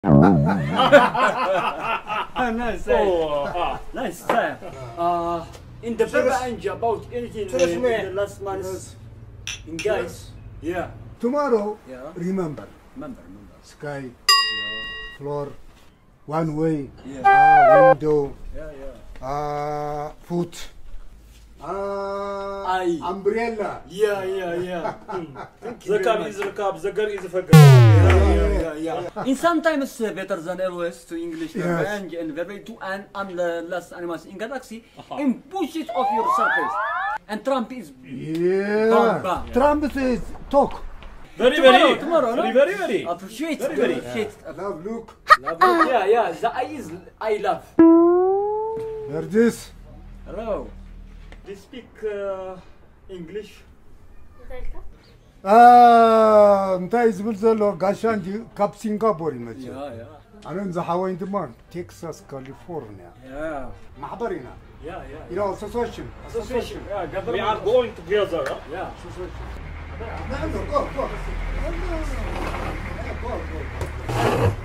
Nice. Oh, Nice. In the Berbanj about anything in the last months. In guys. Yeah. Tomorrow, Yeah. remember, Remember. sky, floor, one way, window, foot, umbrella. Yeah. the cab is the cab, the girl is the girl. Yeah. In sometimes better than always to English Yes. Berbanj and very to and the last animals in Galaxy and push it off your surface. And Trump is Yeah. Bam. Trump says talk. Very, tomorrow, no? very. Appreciate. Very. Love, look. Yeah. The eye is I love. Hear this. Hello. They speak English. እንታይ ዝብል ዘሎ ጋሻ እንጂ ካብ ሲንጋፖር ይመጽእ Yeah. ኣነ ዝሓወይን ድማ ቴክሳስ ካሊፎርኒያ Yeah. ማሕበር ኢና Yeah. you know association Yeah, government. We are going together. Huh? Yeah. go